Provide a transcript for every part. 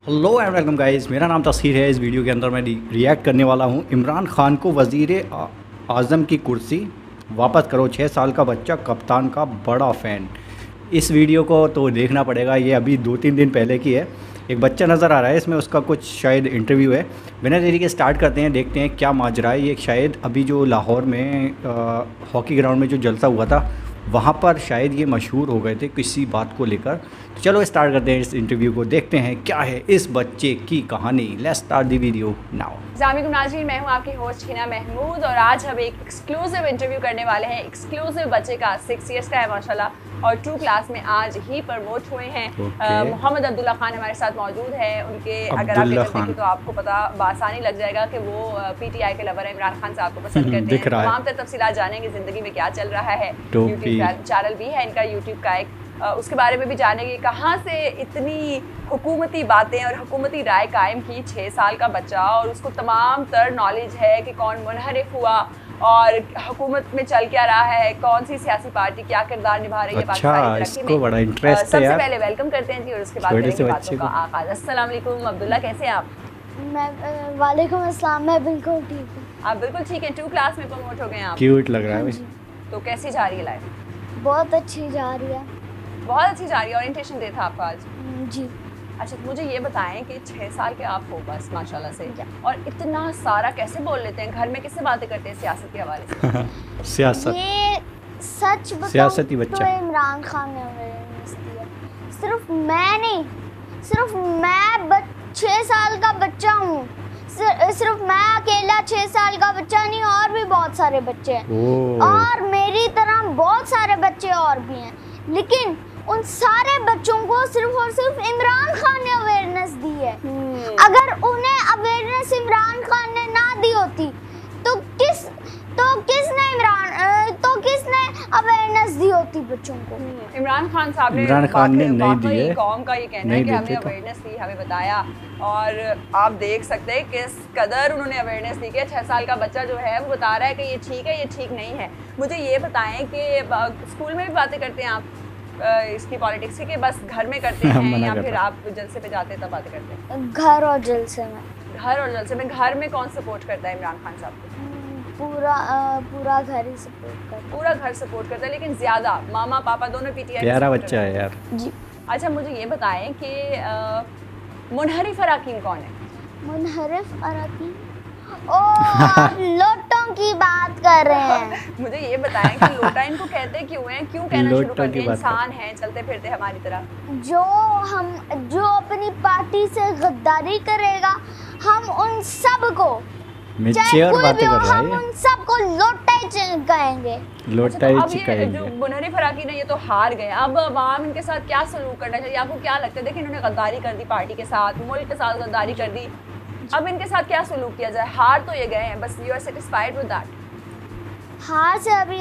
Hello and welcome guys, मेरा नाम तस्हीर है। इस वीडियो के अंदर मैं रिएक्ट करने वाला हूं इमरान खान को वज़ीर आज़म की कुर्सी वापस करो, 6 साल का बच्चा कप्तान का बड़ा फ़ैन। इस वीडियो को तो देखना पड़ेगा, ये अभी 2-3 दिन पहले की है। एक बच्चा नज़र आ रहा है इसमें, उसका कुछ शायद इंटरव्यू है। बिना देरी के स्टार्ट करते हैं, देखते हैं क्या माजरा है। ये शायद अभी जो लाहौर में हॉकी ग्राउंड में जो जलसा हुआ था, वहाँ पर शायद ये मशहूर हो गए थे किसी बात को लेकर। तो चलो स्टार्ट करते हैं इस इंटरव्यू को, देखते हैं क्या है इस बच्चे की कहानी। Let's start the video now. अस्सलामुअलैकुम नाज़रीन, मैं हूं आपकी होस्ट हिना महमूद और आज हम एक एक्सक्लूसिव इंटरव्यू करने वाले हैं। एक्सक्लूसिव बच्चे का 6 इयर्स का है माशाल्लाह, और 2 क्लास में आज ही प्रमोट हुए हैं। मोहम्मद अब्दुल्ला खान हमारे साथ मौजूद है। उनके अगर आप देखें तो आपको पता आसानी लग जाएगा कि वो पीटीआई के लवर है, इमरान खान साहब को पसंद करते हैं। तमाम तफसीलात जानेंगे ज़िंदगी में क्या चल रहा है। यूट्यूब चैनल भी है इनका, यूट्यूब का एक, उसके बारे में भी जानेंगे कहाँ से इतनी हुकूमती बातें और हुकूमती राय कायम की। 6 साल का बच्चा, और उसको तमाम तर नॉलेज है कि कौन मुनहरिफ हुआ और हुकूमत में चल क्या रहा है, कौन सी सियासी पार्टी क्या किरदार निभा रही है पाकिस्तानी तरक्की में। बड़ा इंटरेस्ट है। सबसे पहले वेलकम करते हैं जी, और उसके बाद करेंगे बातों का आगाज़। अस्सलाम वालेकुम अब्दुल्ला, कैसे हैं आप? मैं वालेकुम अस्सलाम, मैं बिल्कुल ठीक हूँ। आप बिल्कुल ठीक हैं। 2 क्लास में प्रमोट हो गए हैं आप। क्यूट लग रहा है। तो कैसी जा रही है लाइफ? बहुत अच्छी जा रही है। बहुत अच्छी जा रही है। ओरिएंटेशन डे था आपका आज? जी। अच्छा, मुझे ये बताएं कि 6 साल के आप हो बस माशाल्लाह से, और इतना सारा कैसे बोल लेते हैं? घर में किससे बातें करते हैं सियासत के हवाले से? सियासत, ये सच बताऊं सियासती बच्चा तो इमरान खान ने अवेयरनेस दी है। सिर्फ मैं नहीं, सिर्फ मैं 6 साल का बच्चा हूँ। सिर्फ मैं अकेला 6 साल का बच्चा नहीं, और भी बहुत सारे बच्चे हैं, और मेरी तरह बहुत सारे बच्चे और भी हैं। लेकिन उन सारे बच्चों को सिर्फ और सिर्फ इमरान खान ने अवेयरनेस दी है। अगर उन्हें अवेयरनेस इमरान खान ने ना दी होती तो किसने अवेयरनेस दी होती बच्चों को? इमरान खान साहब ने, नहीं दी है। कौम का ये कहना है कि हमें अवेयरनेस दी, हमें बताया, और आप देख सकते हैं किस कदर उन्होंने अवेयरनेस दी कि 6 साल का बच्चा जो है वो बता रहा है कि ये ठीक है, ये ठीक नहीं है। मुझे ये बताएं कि स्कूल में भी बातें करते हैं आप इसकी पॉलिटिक्स की, कि बस घर में करते हैं या फिर आप जलसे पे जाते हैं तब बातें करते हैं? घर और जलसे में। घर और जलसे में। घर में कौन सपोर्ट करता है इमरान खान साहब को? पूरा घर ही सपोर्ट करता है। पूरा घर सपोर्ट करता है, लेकिन ज्यादा मामा पापा दोनों पीटीआई। प्यारा बच्चा है यार जी। अच्छा, मुझे ये बताएं कि मुनहरिफ अराकीन कौन है? मुनहरिफ अराकीन, आप लोटों की बात कर रहे हैं। मुझे ये बताएं कि लोटा इनको कहते क्यों हैं? क्यों कहना शुरू कर दिया? इंसान हैं, चलते फिरते हमारी तरह। जो अपनी पार्टी से गद्दारी करेगा, हम उन सब को, चाहे कोई भी हो, हम उन सबको लोटा ही कहेंगे। लोटा ही कहेंगे। जो मुनहरिफ अराकीन है ये तो हार गए। अब आवाम इनके साथ क्या सलूक करना चाहिए? आपको क्या लगता है? देखिए, इन्होंने गद्दारी कर दी पार्टी के साथ, मुल्क के साथ गद्दारी कर दी। अब इनके साथ क्या सलूक किया जाए? हार तो ये गए हैं, बस you are satisfied with that? हार से अभी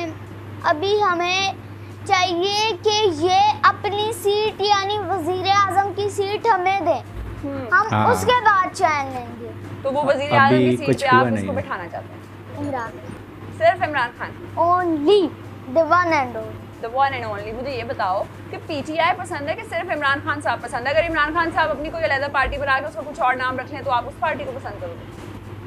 हमें चाहिए कि ये अपनी सीट यानी वज़ीर आज़म की सीट हमें दें। हम उसके बाद चैन लेंगे। तो वो वज़ीर आज़म की सीट पे आप उसको बैठाना चाहते हैं? इमरान, सिर्फ Imran Khan? Only the one and only. मुझे ये बताओ कि पीटीआई पसंद है कि सिर्फ इमरान खान साहब पसंद है? अगर इमरान खान साहब अपनी कोई अलग पार्टी बना के उसका कुछ और नाम रख लें तो आप उस पार्टी को पसंद करोगे?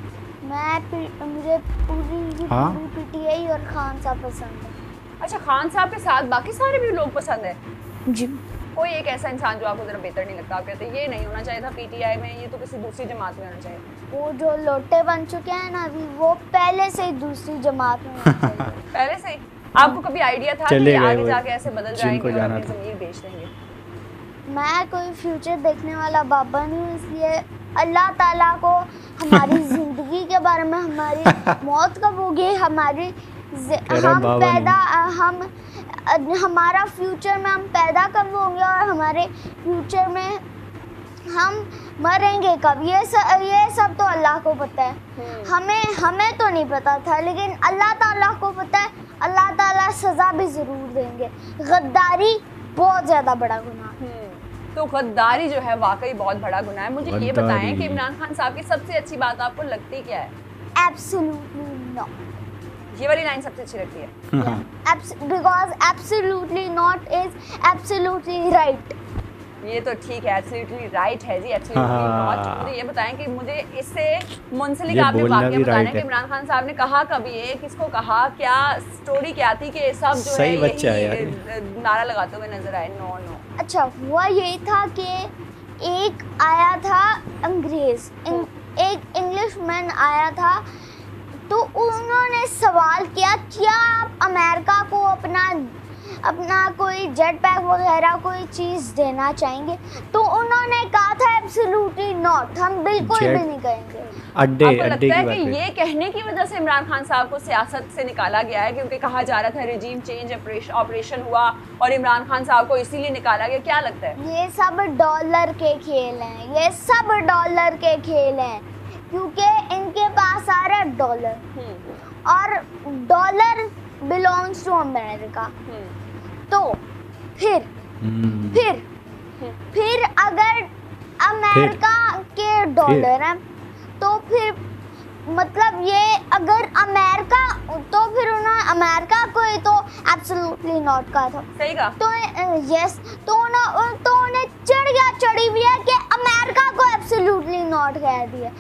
मुझे पूरी पीटीआई और खान साहब पसंद है। अच्छा, खान साहब के साथ बाकी सारे भी लोग पसंद है? जी। कोई एक ऐसा इंसान जो आपको जरा बेहतर नहीं लगता, आप कहते हैं ये नहीं होना चाहिए था पीटीआई में, ये तो किसी दूसरी जमात में होना चाहिए? वो जो लोटे बन चुके हैं ना अभी, वो पहले से ही दूसरी जमात में होना चाहिए। पहले से ही? आपको कभी आइडिया था कि आगे जाके ऐसे बदल जाएंगे और अपनी ज़मीर बेच देंगे? मैं कोई फ्यूचर देखने वाला बाबा नहीं हूँ, इसलिए अल्लाह ताला को हमारी ज़िंदगी के बारे में, हमारी मौत कब होगी, हमारा फ्यूचर में हम पैदा कब होंगे और हमारे फ्यूचर में हम मरेंगे कब, ये सब तो अल्लाह को पता है। हमें तो नहीं पता था, लेकिन अल्लाह ताला को पता है। अल्लाह ताला सज़ा भी ज़रूर देंगे। गद्दारी बहुत ज़्यादा बड़ा गुनाह है। तो गद्दारी जो है वाकई बहुत बड़ा गुनाह है। मुझे ये बताएं कि इमरान खान साहब की सबसे अच्छी बात आपको लगती क्या है? Absolutely not. ये वाली लाइन सबसे अच्छी लगती है? Because absolutely not is absolutely right. ये तो ठीक है, एब्सोल्युटली राइट है जी, एब्सोल्युटली नॉट। मुझे ये बताएं कि मुझे इससे मुंसलिक आपने वाकया बताना है कि इमरान खान साहब ने कहा कभी ये, किसको कहा, क्या स्टोरी क्या थी कि सब जो है यही नारा लगाते हुए नजर आए? No no. अच्छा, हुआ यही था कि एक आया था अंग्रेज, एक इंग्लिशमैन आया था, तो उन्होंने सवाल किया क्या आप अमेरिका को अपना कोई जेट पैक वगैरह कोई चीज़ देना चाहेंगे? तो उन्होंने कहा था एब्सोल्युटली नॉट, हम बिल्कुल भी नहीं करेंगे। आपको लगता है कि ये कहने की वजह से इमरान खान साहब को सियासत से निकाला गया है, क्योंकि कहा जा रहा था रिजीम चेंज ऑपरेशन हुआ और इमरान खान साहब को इसीलिए निकाला गया? क्या लगता है? ये सब डॉलर के खेल हैं, ये सब डॉलर के खेल हैं, क्योंकि इनके पास आ रहा है डॉलर और डॉलर बिलोंग्स टू अमेरिका। तो फिर अगर अमेरिका के डॉलर हैं तो फिर मतलब ये अगर अमेरिका, तो फिर उन्होंने अमेरिका को ही तो एब्सोल्युटली नॉट कहा था। सही कहा। तो यस, तो उन्हें चढ़ी हुई है कि अमेरिका को एब्सोल्युटली नॉट कह दिया।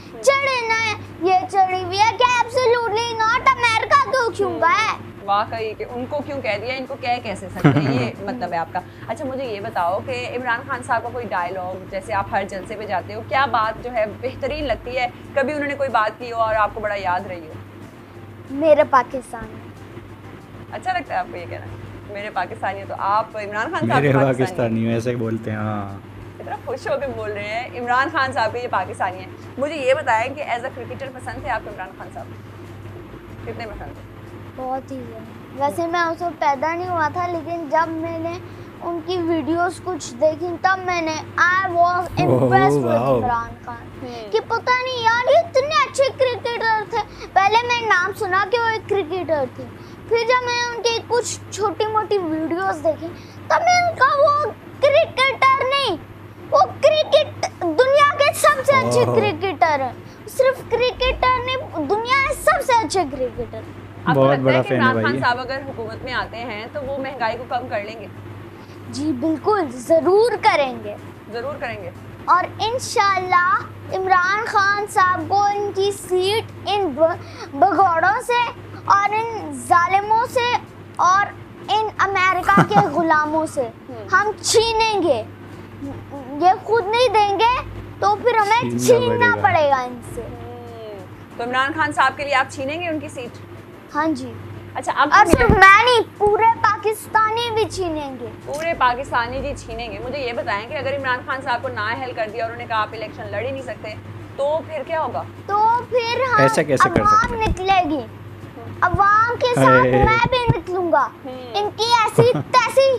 ये चढ़ी हुई है कि एब्सोल्युटली नॉट अमेरिका को क्यों कहा है? वाकई कि उनको क्यों कह दिया, इनको कैसे सकते हैं, ये मतलब है आपका। अच्छा मुझे ये बताओ कि इमरान खान साहब का कोई डायलॉग, जैसे आप हर जलसे पे जाते हो, क्या बात जो है बेहतरीन लगती है? कभी उन्होंने कोई बात की हो और आपको बड़ा याद रही हो? मेरे पाकिस्तानी। अच्छा लगता है आपको ये कहना, मेरे पाकिस्तानी? तो आप इमरान खान साहब मेरे पाकिस्तानी ऐसे ही बोलते हैं। हाँ, इतना खुश होकर बोल रहे हैं इमरान खान साहब के ये पाकिस्तानी है। मुझे ये बताएं कि एज अ क्रिकेटर पसंद थे आपको इमरान खान साहब? कितने पसंद थे? बहुत ही है। वैसे मैं उस वक्त पैदा नहीं हुआ था, लेकिन जब मैंने उनकी वीडियोस कुछ देखी तब मैंने I was impressed with Imran Khan कि पता नहीं यार ये इतने अच्छे क्रिकेटर थे। पहले मैंने नाम सुना कि वो एक क्रिकेटर थे, फिर जब मैंने उनकी कुछ छोटी मोटी वीडियोस देखी तब मैंने कहा वो क्रिकेटर नहीं, वो क्रिकेट दुनिया के सबसे अच्छे क्रिकेटर हैं। सिर्फ क्रिकेटर नहीं, दुनिया के सबसे अच्छे क्रिकेटर। आपको लगता है कि इमरान खान साहब अगर हुकूमत में आते हैं तो वो महंगाई को कम कर लेंगे? जी बिल्कुल, ज़रूर करेंगे, ज़रूर करेंगे। और इंशाल्लाह इमरान खान साहब को इनकी सीट इन भगौड़ों से और इन जालिमों से और इन अमेरिका के गुलामों से हम छीनेंगे। ये खुद नहीं देंगे तो फिर हमें छीनना पड़ेगा इनसे। तो इमरान खान साहब के लिए आप छीनेंगे उनकी सीट? हाँ जी। अच्छा, अब और सिर्फ मैं नहीं, पूरे पाकिस्तानी भी छीनेंगे। पूरे पाकिस्तानी जी छीनेंगे। मुझे ये बताएं कि अगर इमरान खान साहब को नाअहल कर दिया और उन्होंने कहा आप इलेक्शन लड़ ही नहीं सकते, तो फिर क्या होगा? तो फिर हम ऐसा कैसे कर सकते हैं? निकलेगी अवाम के साथ, मैं भी निकलूंगा। इनकी ऐसी तैसी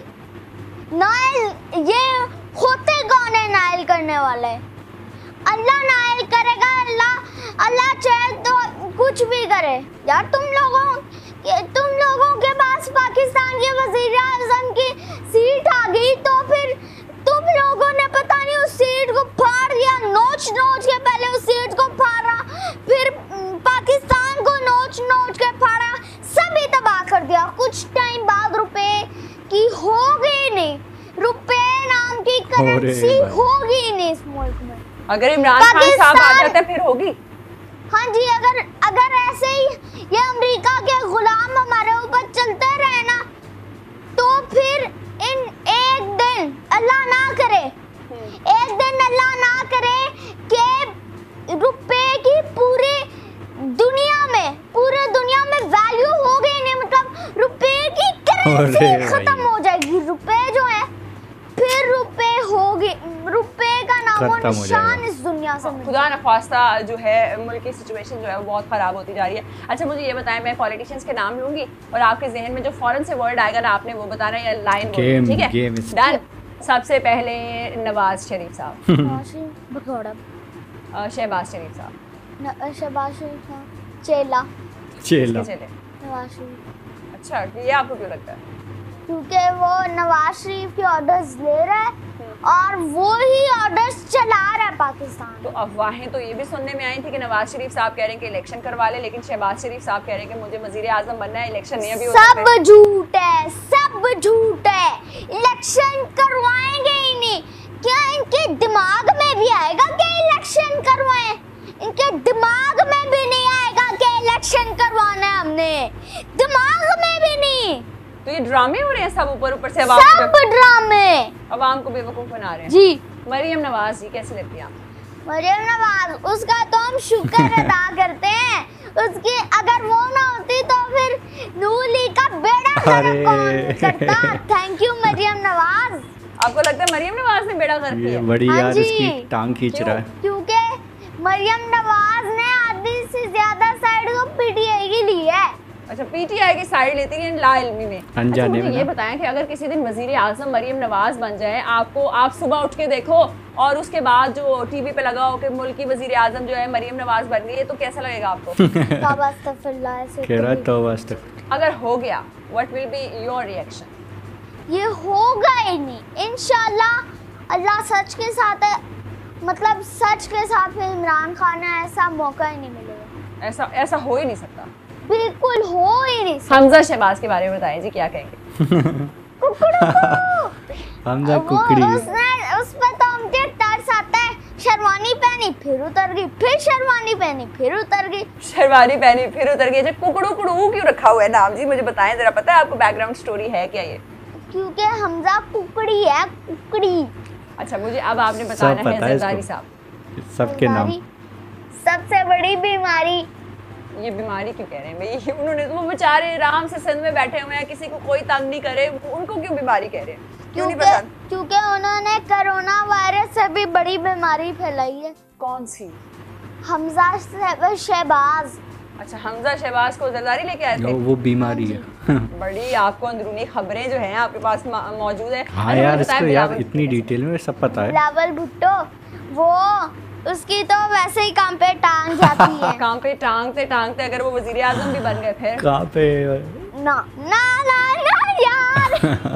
नाइल, ये होते कौन है नाइल करने वाले? अल्लाह नाइल करेगा। अल्लाह चाहे तो कुछ भी करे यार। तुम लोगों के पास पाकिस्तान के वज़ीर आज़म की सीट आ गई तो फिर तुम लोगों ने पता नहीं उस सीट को फाड़ दिया, नोच के पहले उस सीट को फाड़ा, फिर पाकिस्तान को नोच के फाड़ा, सभी तबाह कर दिया। कुछ टाइम बाद रुपए की होगी नहीं, रुपए नाम की करेंसी होगी नहीं इस मुल्क में। अगर इमरान खान साहब आ जाते फिर होगी? हाँ जी, अगर ऐसे ही ये अमेरिका के गुलाम हमारे ऊपर चलते रहे ना, तो फिर एक दिन अल्लाह ना करे कि रुपए की पूरे दुनिया में वैल्यू हो गई नहीं, मतलब रुपए की करेंसी खत्म हो जाएगी। रुपए जो है फिर रुपए का नामो निशान इस दुनिया से खुदा न ख्वास्ता जो है मुल्क की सिचुएशन जो है वो बहुत ख़राब होती जा रही है। अच्छा मुझे ये बताएं, मैं पॉलिटिशियंस के नाम लूंगी और आपके जहन में जो फौरन से वर्ड आएगा ना आपने वो बताना या लाइन बोलनी, ठीक है? डन। सबसे पहले नवाज शरीफ साहब, शहबाज शरीफ साहब, चेला नवाज शरीफ। अच्छा, ये आपको क्यों लगता है? क्योंकि वो नवाज शरीफ के ऑर्डर्स ले रहा है और वो ही ऑर्डर्स चला रहा है पाकिस्तान। तो अफवाहें तो ये भी सुनने में आई थी कि नवाज शरीफ साहब कह रहे हैं कि इलेक्शन करवा ले, लेकिन शहबाज शरीफ साहब कह रहे हैं कि मुझे वजीर आजम बनना है, इलेक्शन नहीं अभी हो सकता है। सब झूठ है, इलेक्शन करवाएंगे ही नहीं। क्या इनके दिमाग में भी आएगा कि इलेक्शन करवाएं? इनके दिमाग में भी नहीं आएगा कि इलेक्शन करवाना है हमने, दिमाग में भी नहीं। तो ये ड्रामे हो रहे हैं सब ऊपर से, सब ड्रामे, अवाम को बेवकूफ बना रहे हैं जी। मरियम नवाज जी कैसी लगती है? मरियम नवाज, उसका तो हम शुक्र अदा करते हैं, उसकी अगर वो ना होती तो फिर नूर लीग का बेड़ा गर्क कौन करता। Thank you Maryam Nawaz. आपको लगता है मरियम नवाज ने बेड़ा गर्क किया? बड़ी हाँ यार जी। इसकी टांग खींच रहा है, क्योंकि मरियम नवाज ने आधी से ज्यादा साइड को पीटीआई की ली है। अच्छा, पीटीआई की साइड लेती है लाइल्मी में। अनजाने अच्छा, मुझे में ये ना। बताएं कि अगर किसी दिन वजीर आजम मरियम नवाज बन जाए, आप सुबह उठ के देखो और उसके बाद जो टीवी पे लगा हो कि मुल्क की वजीर आजम जो है मरियम नवाज बन गई है, तो कैसा लगेगा आपको? तौबा अस्तगफिरुल्लाह से कह रहा है तौबा। अगर हो गया, what will be your reaction? ये होगा ही नहीं इंशाल्लाह। अल्लाह सच के साथ है, मतलब सच के साथ फिर इमरान खान है, ऐसा मौका ही नहीं मिलेगा। ऐसा हो ही नहीं सकता, बिल्कुल हो ही नहीं सकता। हमजा शहबाज के बारे में बताएं जी, क्या कहेंगे? हमजा वो कुकड़ी। उस पर तो मुझे तरस आता है। शेरवानी पहनी फिर उतर गई, फिर शेरवानी पहनी फिर उतर गई। शेरवानी पहनी फिर उतर गई। अच्छा, कुकड़ू कुड़ू क्यों रखा हुआ है नाम जी? मुझे बताएं जरा, पता है आपको बैकग्राउंड स्टोरी है क्या ये? क्योंकि हमजा कुकड़ी है, कुकड़ी। अच्छा, मुझे अब आपने बताना है जरदारी साहब, सबके नाम। सबसे बड़ी बीमारी। ये बीमारी क्यों कह रहे हैं भाई? उन्होंने तो, वो बेचारे आराम से सिंध में बैठे हुए हैं, किसी को कोई तंग नहीं करे, उनको क्यों बीमारी कह रहे हैं? क्यों नहीं पसंद? क्योंकि उन्होंने कोरोना वायरस से भी बड़ी बीमारी फैलाई है। कौन सी? हमजा शहबाज। अच्छा, हमजा शहबाज को जरदारी लेके आए थे? वो बीमारी है। बड़ी आपको अंदरूनी खबरें जो हैं आपके पास मौजूद है। हाँ यार, इसको यार इतनी डिटेल में सब पता है। बिलावल भुट्टो, वो उसकी तो वैसे ही काम पे टांग जाती है। काम पे टांगते अगर वो वजीर आजम भी बन गए फिर? कहाँ पे? ना ना ना ना यार।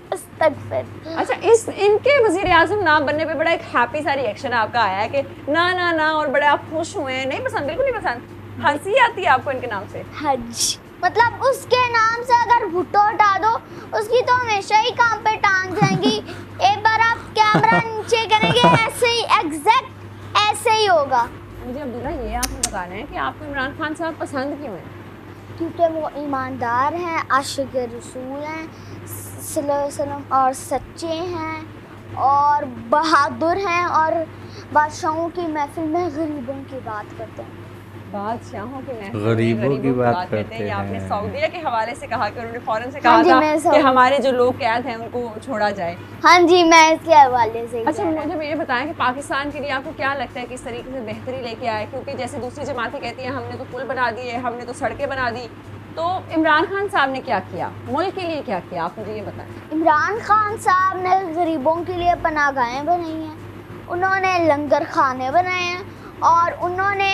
अस्तगफिर। अच्छा, इनके वजीर आजम ना बनने पे बड़ा एक हैप्पी सा रिएक्शन आपका आया है कि ना ना ना, और बड़े आप खुश हुए हैं? नहीं पसंद, बिल्कुल नहीं पसंद, हंसी आती है आपको इनके नाम से? हज, मतलब उसके नाम से अगर भुट्टो हटा दो, उसकी तो हमेशा ही काम पे टांग जाएंगी। एक बार आप कैमरा नीचे करेंगे, ऐसे ही एग्जैक्ट ऐसे ही होगा। मुझे अब्दुल्ला ये आपने बताना है कि आपको इमरान खान साहब पसंद क्यों हैं? क्योंकि वो ईमानदार हैं, आशिक रसूल हैं सल्लल्लाहु अलैहि वसल्लम, और सच्चे हैं और बहादुर हैं, और बादशाहों की महफिल में गरीबों की बात करते हैं। बादशाहों की महफिल में गरीबों की बात करते हैं। आपने हैं। सऊदीया के हवाले से कहा कि उन्होंने फौरन से हाँ कहा जी, मैं था कि हमारे जो लोग कैद हैं उनको छोड़ा जाए। हाँ जी, मैं इसके हवाले से। अच्छा, मुझे ये बताएं कि पाकिस्तान के लिए आपको क्या लगता है किस तरीके से बेहतरी लेके आए? क्योंकि जैसे दूसरी जमातें कहती हैं हमने तो पुल बना दिए, हमने तो सड़कें बना दी, तो इमरान खान साहब ने क्या किया, मुल्क के लिए क्या किया, आप मुझे ये बताएं। इमरान खान साहब ने गरीबों के लिए पनाहगाहें बनाई हैं, उन्होंने लंगर खाने बनाए हैं, और उन्होंने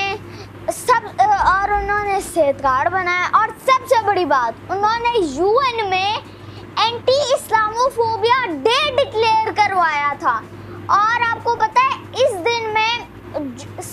सेहत कार्ड बनाया, और सबसे बड़ी बात, उन्होंने यूएन में एंटी इस्लामोफोबिया डे डिक्लेयर करवाया था। और आपको पता है इस दिन में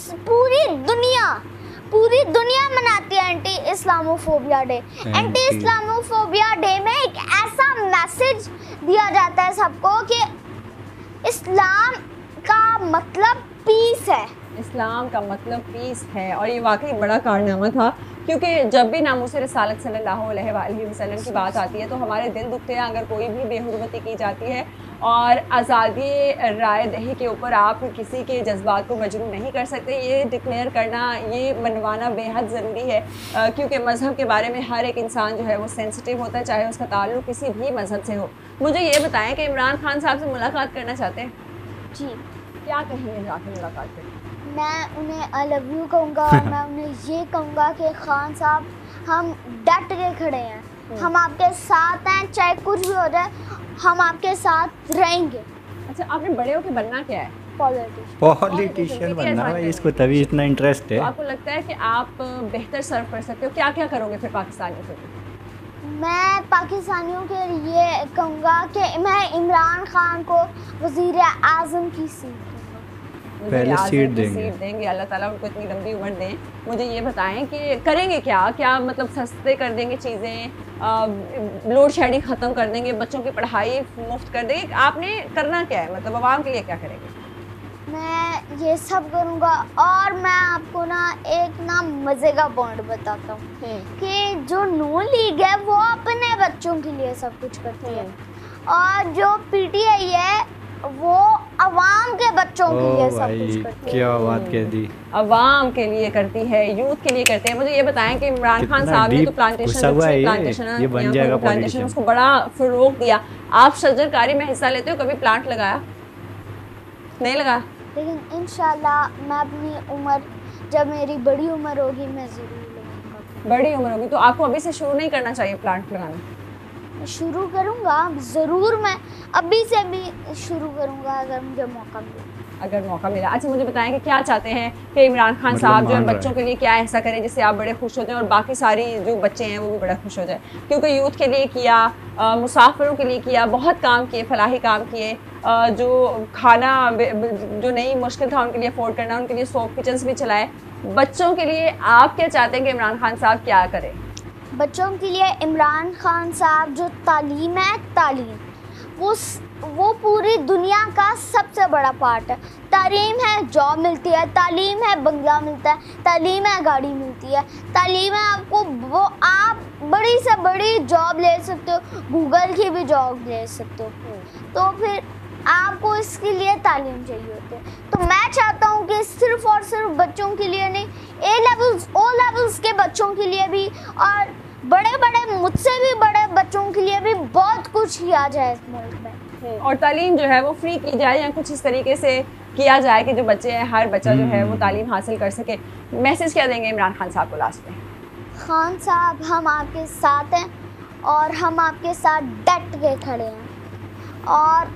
पूरी दुनिया मनाती है anti Islamophobia day. Anti Islamophobia day में एक ऐसा मैसेज दिया जाता है सबको कि इस्लाम का मतलब पीस है। इस्लाम का मतलब पीस है, और ये वाकई बड़ा कारनामा था, क्योंकि जब भी नामूस रसालत सल्लल्लाहु अलैहि वसल्लम की बात आती है तो हमारे दिल दुखते हैं अगर कोई भी बेहुरमती की जाती है। और आज़ादी राय दही के ऊपर आप किसी के जज्बात को मजरूह नहीं कर सकते। ये डिक्लेयर करना, ये मनवाना बेहद ज़रूरी है, क्योंकि मज़हब के बारे में हर एक इंसान जो है वो सेंसिटिव होता है, चाहे उसका ताल्लुक़ किसी भी मज़हब से हो। मुझे ये बताएं कि इमरान खान साहब से मुलाकात करना चाहते हैं? जी। क्या कहेंगे जाकर मुलाकात करें? मैं उन्हें आई लव यू कहूँगा, और मैं उन्हें ये कहूँगा कि खान साहब हम डट के खड़े हैं, हम आपके साथ हैं, चाहे कुछ भी हो जाए हम आपके साथ रहेंगे। अच्छा, आपने बड़े होकर बनना क्या है? पॉलिटिशियन बनना है, इसको तभी इतना इंटरेस्ट है। तो आपको लगता है कि आप बेहतर सर्व कर सकते हो? क्या क्या करोगे फिर पाकिस्तानियों के लिए? मैं पाकिस्तानियों के लिए कहूँगा कि मैं इमरान खान को वज़ीर आज़म की सीट दूँगा। पहले सीट देंगे। अल्लाह ताला उनको इतनी लंबी उम्र दें। मुझे ये बताएं कि करेंगे क्या मतलब सस्ते कर देंगे चीज़ें, लोड शेडिंग ख़त्म कर देंगे, बच्चों की पढ़ाई मुफ्त कर देंगे, आपने करना क्या है, मतलब आवाम के लिए क्या करेंगे? मैं ये सब करूँगा और मैं आपको ना एक ना मज़े का पॉइंट बताता हूँ कि जो नून लीग है वो अपने बच्चों के लिए सब कुछ करती है और जो पीटीआई है वो अवाम के बच्चों के लिए सब कुछ करती है। क्या बात कह दी, अवाम के लिए करती है, यूथ के लिए करते हैं। मुझे ये बताएं कि इमरान खान साहब ने तो प्लांटेशन उसको बड़ा फ़रोग़ दिया। आप शजरकारी में हिस्सा लेते हो, कभी प्लांट लगाया? नहीं लगा? लेकिन इंशाल्लाह मैं अपनी उम्र, जब मेरी बड़ी उम्र होगी मैं ज़रूर लगाऊंगा। बड़ी उम्र होगी तो आपको अभी से शुरू नहीं करना चाहिए प्लांट लगाना? शुरू करूंगा ज़रूर, मैं अभी से भी शुरू करूंगा अगर मुझे मौका मिला। अच्छा मुझे बताएं कि क्या चाहते हैं कि इमरान खान साहब जो है बच्चों के लिए क्या ऐसा करें जिससे आप बड़े खुश हो जाएं और बाकी सारी जो बच्चे हैं वो भी बड़ा खुश हो जाए? क्योंकि यूथ के लिए किया, मुसाफिरों के लिए किया, बहुत काम किए, फलाही काम किए, जो खाना जो नहीं मुश्किल था उनके लिए अफोर्ड करना, उनके लिए सोप किचन्स भी चलाए। बच्चों के लिए आप क्या चाहते हैं कि इमरान खान साहब क्या करें? बच्चों के लिए इमरान खान साहब जो तालीम है, तालीम वो पूरी दुनिया का सबसे बड़ा पार्ट है। तालीम है जॉब मिलती है, तालीम है बंगला मिलता है, तालीम है गाड़ी मिलती है, तालीम है आपको वो आप बड़ी से बड़ी जॉब ले सकते हो, गूगल की भी जॉब ले सकते हो। तो फिर आपको इसके लिए तालीम चाहिए होती है। तो मैं चाहता हूँ कि सिर्फ़ और सिर्फ बच्चों के लिए नहीं, ए लेवल्स ओ लेवल्स के बच्चों के लिए भी और बड़े मुझसे भी बड़े बच्चों के लिए भी बहुत कुछ किया जाए इस मुल्क में। और तालीम जो है वो फ्री की जाए या कुछ इस तरीके से किया जाए कि जो बच्चे हैं, हर बच्चा जो है वो तालीम हासिल कर सके। मैसेज क्या देंगे इमरान खान साहब को लास्ट में? खान साहब हम आपके साथ हैं और हम आपके साथ डट के खड़े हैं और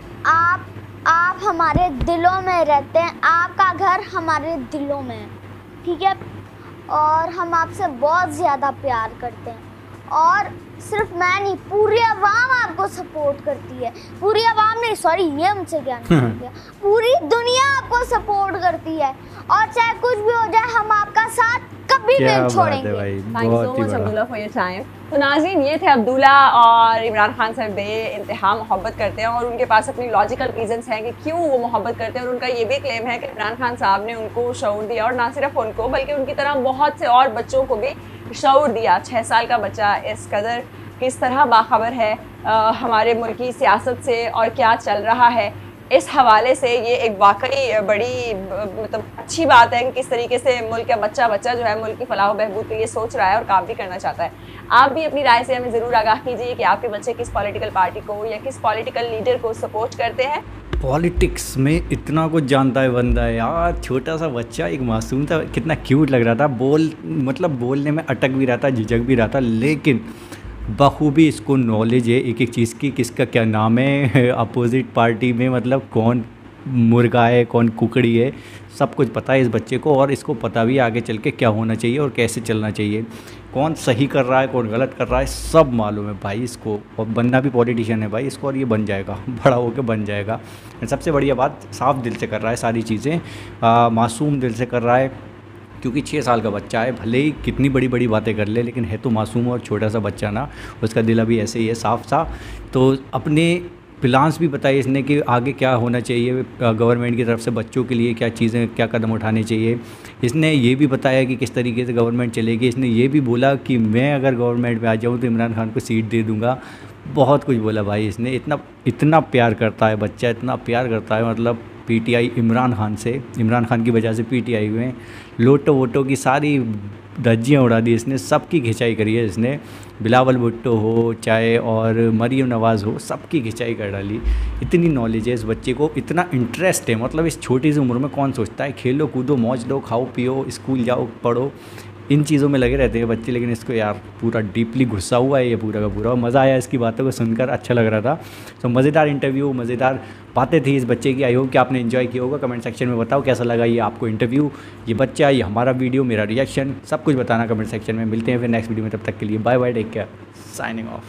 आप हमारे दिलों में रहते हैं, आपका घर हमारे दिलों में है, ठीक है? और हम आपसे बहुत ज़्यादा प्यार करते हैं और सिर्फ मैं नहीं, पूरी आवाम आपको सपोर्ट करती है। पूरी आवाम नहीं, सॉरी ये हमसे क्या नहीं किया, पूरी दुनिया आपको सपोर्ट करती है और चाहे कुछ भी हो जाए हम आपका साथ कभी नहीं छोड़ेंगे। Thank you so much Abdullah for your time. तो नाज़रीन ये थे अब्दुल्ला और इमरान खान साहब बेइंतहा मोहब्बत करते हैं और उनके पास अपनी लॉजिकल रीजंस हैं कि क्यों वो मोहब्बत करते हैं और उनका ये भी क्लेम है कि इमरान खान साहब ने उनको शऊर दिया और ना सिर्फ उनको बल्कि उनकी तरह बहुत से और बच्चों को भी शऊर दिया। 6 साल का बच्चा इस कदर किस तरह बाखबर है हमारे मुल्क की सियासत से और क्या चल रहा है, इस हवाले से ये एक वाकई बड़ी मतलब अच्छी बात है कि किस तरीके से मुल्क का बच्चा जो है मुल्क की फलाह बहबूद के लिए सोच रहा है और काम भी करना चाहता है। आप भी अपनी राय से हमें ज़रूर आगाह कीजिए कि आपके बच्चे किस पॉलिटिकल पार्टी को या किस पॉलिटिकल लीडर को सपोर्ट करते हैं। पॉलिटिक्स में इतना कुछ जानता है बंदा है यार। छोटा सा बच्चा, एक मासूम था, कितना क्यूट लग रहा था, बोलने में अटक भी रहा था, झिझक भी रहा था, लेकिन बखूबी इसको नॉलेज है एक एक चीज़ की, किसका क्या नाम है अपोजिट पार्टी में, मतलब कौन मुर्गा है कौन कुकड़ी है, सब कुछ पता है इस बच्चे को। और इसको पता भी आगे चल के क्या होना चाहिए और कैसे चलना चाहिए, कौन सही कर रहा है कौन गलत कर रहा है, सब मालूम है भाई इसको। और बनना भी पॉलिटिशियन है भाई इसको, और ये बन जाएगा, बड़ा होकर बन जाएगा। सबसे बढ़िया बात, साफ दिल से कर रहा है सारी चीज़ें, मासूम दिल से कर रहा है, क्योंकि 6 साल का बच्चा है, भले ही कितनी बड़ी बड़ी बातें कर ले लेकिन है तो मासूम और छोटा सा बच्चा ना, उसका दिल अभी ऐसे ही है साफ सा। तो अपने प्लान्स भी बताए इसने कि आगे क्या होना चाहिए गवर्नमेंट की तरफ से, बच्चों के लिए क्या चीज़ें क्या कदम उठाने चाहिए। इसने ये भी बताया कि किस तरीके से गवर्नमेंट चलेगी। इसने ये भी बोला कि मैं अगर गवर्नमेंट में आ जाऊँ तो इमरान खान को सीट दे दूँगा। बहुत कुछ बोला भाई इसने, इतना प्यार करता है बच्चा, इतना प्यार करता है, मतलब पीटीआई इमरान खान से, इमरान खान की वजह से पीटीआई हुए, लोटो वोटो की सारी धज्जियाँ उड़ा दी इसने, सबकी खिंचाई करी है इसने, बिलावल भुट्टो हो चाहे और मरीम नवाज़ हो, सबकी खिंचाई कर डाली। इतनी नॉलेज है इस बच्चे को, इतना इंटरेस्ट है, मतलब इस छोटी सी उम्र में कौन सोचता है खेलो कूदो मौज लो खाओ पियो स्कूल जाओ पढ़ो, इन चीज़ों में लगे रहते हैं बच्चे, लेकिन इसको यार पूरा डीपली घुसा हुआ है ये पूरा का पूरा। मज़ा आया इसकी बातों को सुनकर, अच्छा लग रहा था। तो मज़ेदार इंटरव्यू, मज़ेदार बातें थी इस बच्चे की। आई होप कि आपने एंजॉय किया होगा। कमेंट सेक्शन में बताओ कैसा लगा ये आपको इंटरव्यू, ये बच्चा, ये हमारा वीडियो, मेरा रिएक्शन, सब कुछ बताना कमेंट सेक्शन में। मिलते हैं फिर नेक्स्ट वीडियो में, तब तक के लिए bye bye, take care, signing of.